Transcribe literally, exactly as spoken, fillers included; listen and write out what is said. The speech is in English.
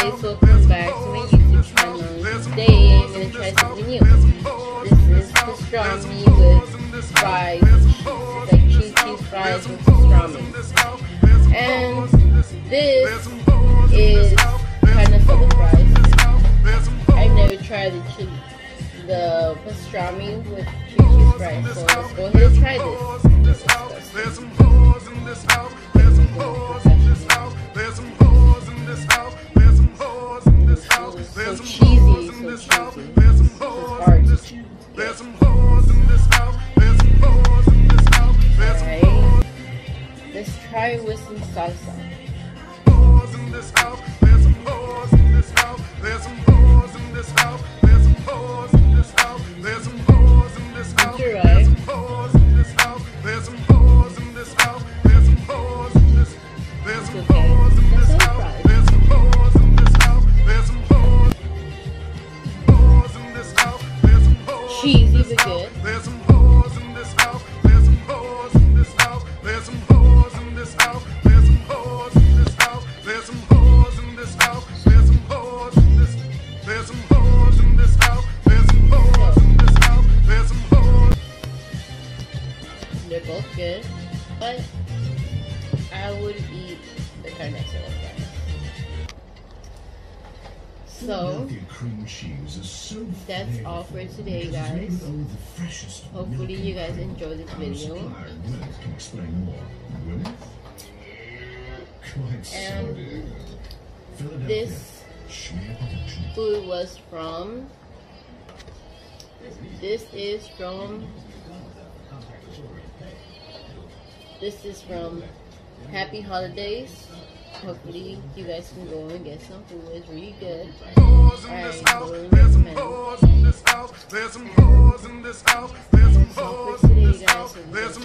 guys, welcome back to my YouTube channel. Today I'm going to try something new. This is pastrami with fries. It's like cheese cheese fries with pastrami. And this is kind of full of fries. I've never tried the cheese, the pastrami with cheese cheese fries, so let's go ahead and try this. There's some hoes in this house. There's some hoes in this house. There's some hoes in this house. There's some hoes in this house. There's some cheesy, so cheesy. There's some hoes in this house. There's some hoes in this house. There's some hoes in this house. There's some hoes. Let's try with some salsa. Hoes in this house. There's some hoes in this house. There's some hoes in this house. There's some hoes in this house. There's some hoes in this house. There's some hoes in this house. There's some hoes in this house. There's some hoes in this. There's some hoes in this house. There's some hoes in this house. There's some hoes. Hoes in this house. There's some hoes. Cheesy but good. There's some hoes in this house. There's some hoes in this house. There's some hoes in this house. There's some hoes in this house. There's some hoes in this house. There's some hoes in this. There's some hoes in this house. There's some hoes in this house. There's some hoes. They're both good, but I would eat the carne asada fries. So that's all for today, guys. Hopefully you guys enjoyed this video. And this food was from, this is from, this is from Happy Holidays. Hopefully you guys can go and get some food. It's really good. Alright, totally recommend it. There's some hoes in this house. There's some hoes in this house. There's some hoes in this house. There's some